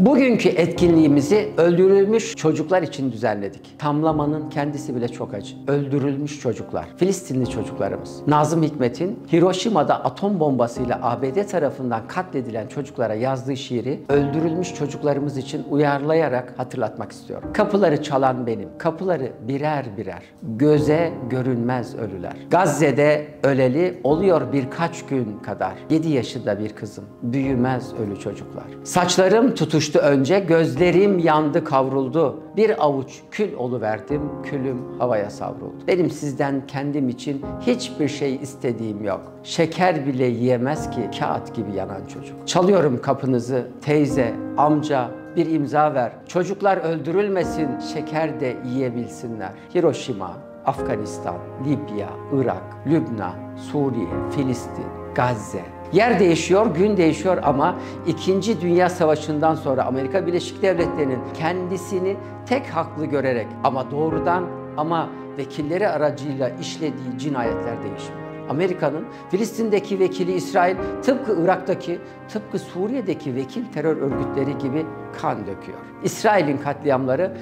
Bugünkü etkinliğimizi öldürülmüş çocuklar için düzenledik. Tamlamanın kendisi bile çok acı. Öldürülmüş çocuklar, Filistinli çocuklarımız. Nazım Hikmet'in Hiroşima'da atom bombasıyla ABD tarafından katledilen çocuklara yazdığı şiiri öldürülmüş çocuklarımız için uyarlayarak hatırlatmak istiyorum. Kapıları çalan benim, kapıları birer birer, göze görünmez ölüler. Gazze'de öleli oluyor birkaç gün kadar. 7 yaşında bir kızım, büyümez ölü çocuklar. Saçlarım tutuştu önce, gözlerim yandı kavruldu. Bir avuç kül oluverdim, külüm havaya savruldu. Benim sizden kendim için hiçbir şey istediğim yok. Şeker bile yiyemez ki kağıt gibi yanan çocuk. Çalıyorum kapınızı, teyze, amca, bir imza ver. Çocuklar öldürülmesin, şeker de yiyebilsinler. Hiroşima, Afganistan, Libya, Irak, Lübnan, Suriye, Filistin, Gazze. Yer değişiyor, gün değişiyor ama İkinci Dünya Savaşı'ndan sonra Amerika Birleşik Devletleri'nin kendisini tek haklı görerek ama doğrudan ama vekilleri aracıyla işlediği cinayetler değişmiyor. Amerika'nın Filistin'deki vekili İsrail tıpkı Irak'taki, tıpkı Suriye'deki vekil terör örgütleri gibi kan döküyor. İsrail'in katliamları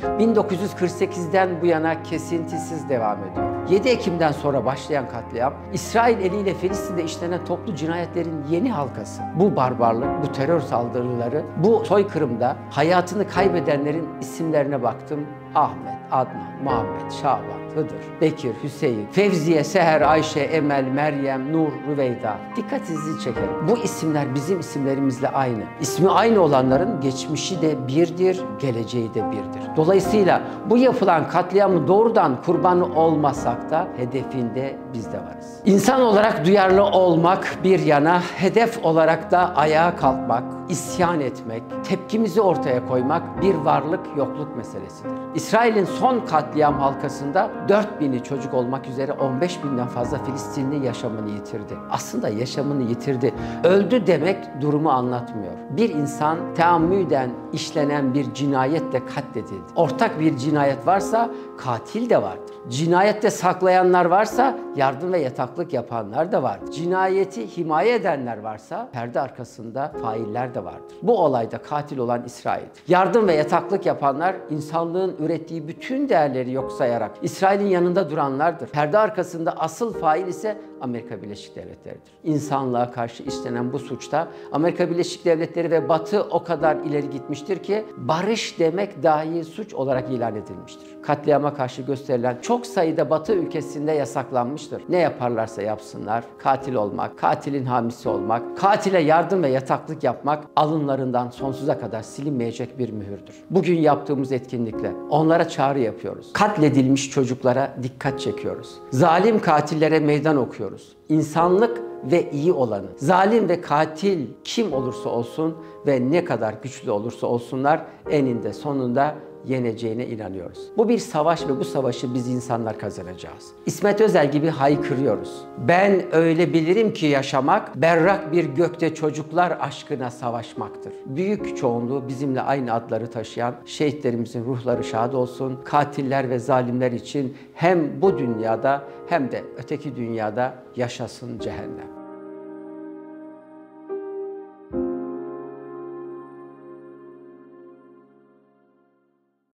1948'den bu yana kesintisiz devam ediyor. 7 Ekim'den sonra başlayan katliam, İsrail eliyle Filistin'de işlenen toplu cinayetlerin yeni halkası. Bu barbarlık, bu terör saldırıları, bu soykırımda hayatını kaybedenlerin isimlerine baktım. Ahmet, Adnan, Muhammed, Şaban, Hıdır, Bekir, Hüseyin, Fevziye, Seher, Ayşe, Emel, Meryem, Nur, Rüveyda. Dikkatinizi çekerim. Bu isimler bizim isimlerimizle aynı. İsmi aynı olanların geçmişi de birdir, geleceği de birdir. Dolayısıyla bu yapılan katliamın doğrudan kurbanı olmasak da hedefinde biz de varız. İnsan olarak duyarlı olmak bir yana, hedef olarak da ayağa kalkmak, isyan etmek, tepkimizi ortaya koymak bir varlık yokluk meselesidir. İsrail'in son katliam halkasında 4000'i çocuk olmak üzere 15.000'den fazla Filistinli yaşamını yitirdi. Aslında yaşamını yitirdi. Öldü demek durumu anlatmıyor. Bir insan teammüden işlenen bir cinayetle katledildi. Ortak bir cinayet varsa katil de vardır. Cinayette saklayanlar varsa yardım ve yataklık yapanlar da vardır. Cinayeti himaye edenler varsa perde arkasında failler de vardır. Bu olayda katil olan İsrail. Yardım ve yataklık yapanlar insanlığın ürettiği bütün değerleri yok sayarak İsrail'in yanında duranlardır. Perde arkasında asıl fail ise Amerika Birleşik Devletleri'dir. İnsanlığa karşı işlenen bu suçta Amerika Birleşik Devletleri ve Batı o kadar ileri gitmiştir ki barış demek dahi suç olarak ilan edilmiştir. Katliama karşı gösterilen çok sayıda Batı ülkesinde yasaklanmıştır. Ne yaparlarsa yapsınlar, katil olmak, katilin hamisi olmak, katile yardım ve yataklık yapmak alınlarından sonsuza kadar silinmeyecek bir mühürdür. Bugün yaptığımız etkinlikle onlara çağrı yapıyoruz. Katledilmiş çocuklara dikkat çekiyoruz. Zalim katillere meydan okuyoruz. İnsanlık ve iyi olanı, zalim ve katil kim olursa olsun ve ne kadar güçlü olursa olsunlar eninde sonunda yeneceğine inanıyoruz. Bu bir savaş ve bu savaşı biz insanlar kazanacağız. İsmet Özel gibi haykırıyoruz. Ben öyle bilirim ki yaşamak, berrak bir gökte çocuklar aşkına savaşmaktır. Büyük çoğunluğu bizimle aynı adları taşıyan şehitlerimizin ruhları şad olsun. Katiller ve zalimler için hem bu dünyada hem de öteki dünyada yaşasın cehennem.